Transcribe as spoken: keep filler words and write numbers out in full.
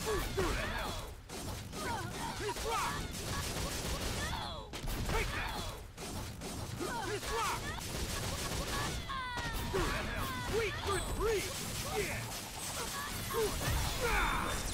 Move through the hell! His rock! Take that! His rock! Through the hell! Sweet good breeze! Yeah! Ah!